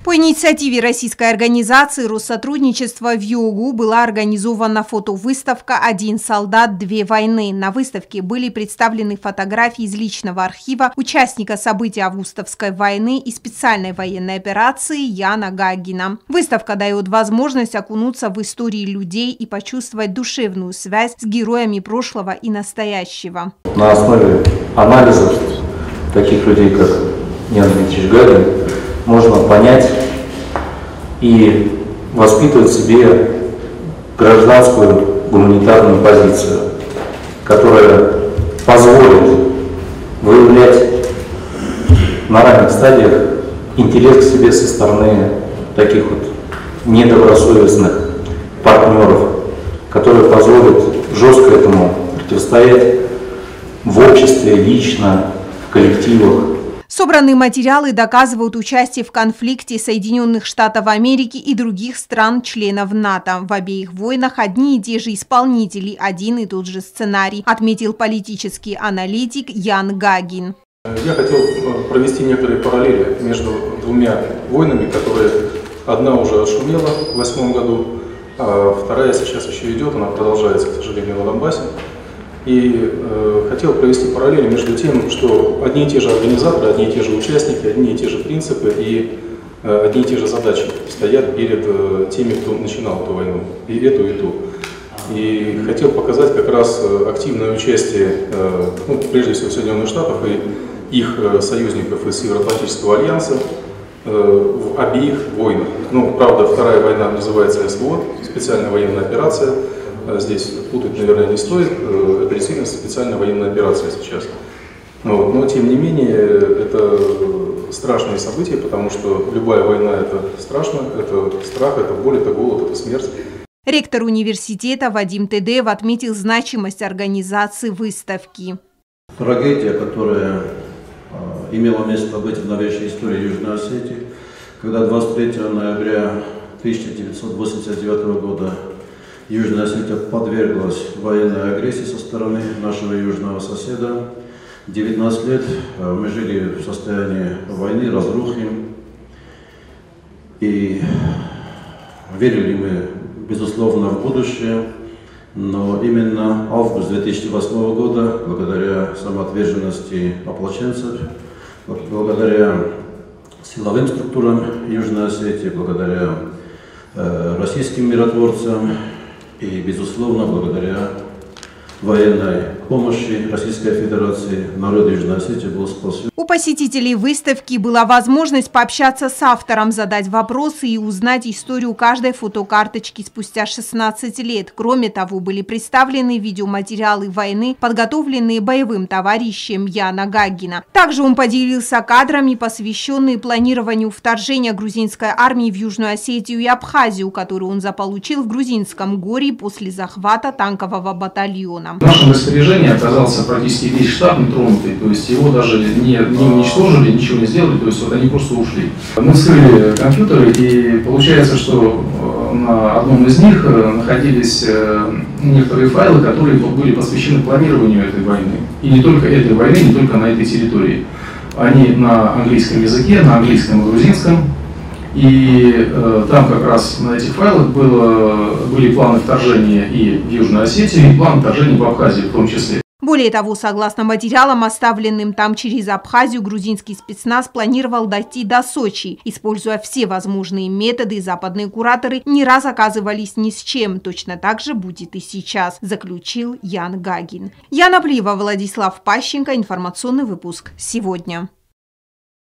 По инициативе российской организации Россотрудничества в ЮГУ была организована фотовыставка «Один солдат, две войны». На выставке были представлены фотографии из личного архива участника событий Августовской войны и специальной военной операции Яна Гагина. Выставка дает возможность окунуться в истории людей и почувствовать душевную связь с героями прошлого и настоящего. На основе анализов таких людей, как Ян Дмитриевич Гагин, можно понять и воспитывать в себе гражданскую гуманитарную позицию, которая позволит выявлять на ранних стадиях интерес к себе со стороны таких вот недобросовестных партнеров, которые позволят жестко этому противостоять в обществе, лично, в коллективах. Собранные материалы доказывают участие в конфликте Соединенных Штатов Америки и других стран-членов НАТО. В обеих войнах одни и те же исполнители, один и тот же сценарий, отметил политический аналитик Ян Гагин. Я хотел провести некоторые параллели между двумя войнами, которые одна уже отшумела в 2008 году, а вторая сейчас еще идет, она продолжается, к сожалению, на Донбассе. И хотел провести параллели между тем, что одни и те же организаторы, одни и те же участники, одни и те же принципы и одни и те же задачи стоят перед теми, кто начинал эту войну, и эту, и ту. И хотел показать как раз активное участие, прежде всего, Соединенных Штатов и их союзников из Североатлантического альянса в обеих войнах. Правда, вторая война называется СВО, специальная военная операция. Здесь путать, наверное, не стоит. Это действительно специальная военная операция сейчас. Но, тем не менее, это страшные события, потому что любая война – это страшно, это страх, это боль, это голод, это смерть. Ректор университета Вадим Тедеев отметил значимость организации выставки. Трагедия, которая имела место быть в новейшей истории Южной Осетии, когда 23 ноября 1989 года Южная Осетия подверглась военной агрессии со стороны нашего южного соседа. 19 лет мы жили в состоянии войны, разрухи. И верили мы, безусловно, в будущее. Но именно август 2008 года, благодаря самоотверженности ополченцев, благодаря силовым структурам Южной Осетии, благодаря российским миротворцам, и, безусловно, благодаря военной помощи Российской Федерации народ Южной Осетии был спасен. У посетителей выставки была возможность пообщаться с автором, задать вопросы и узнать историю каждой фотокарточки спустя 16 лет. Кроме того, были представлены видеоматериалы войны, подготовленные боевым товарищем Яна Гагина. Также он поделился кадрами, посвященные планированию вторжения грузинской армии в Южную Осетию и Абхазию, которую он заполучил в Грузинском горе после захвата танкового батальона. В нашем распоряжении оказался практически весь штаб нетронутый, то есть его даже не уничтожили, ничего не сделали, то есть они просто ушли. Мы вскрыли компьютеры, и получается, что на одном из них находились некоторые файлы, которые были посвящены планированию этой войны. И не только этой войны, не только на этой территории. Они на английском языке, на английском и грузинском. И там как раз на этих файлах были планы вторжения и в Южную Осетию, и планы вторжения в Абхазию в том числе. Более того, согласно материалам, оставленным там через Абхазию, грузинский спецназ планировал дойти до Сочи. Используя все возможные методы, западные кураторы не раз оказывались ни с чем. Точно так же будет и сейчас, заключил Ян Гагин. Яна Плиева, Владислав Пащенко. Информационный выпуск сегодня.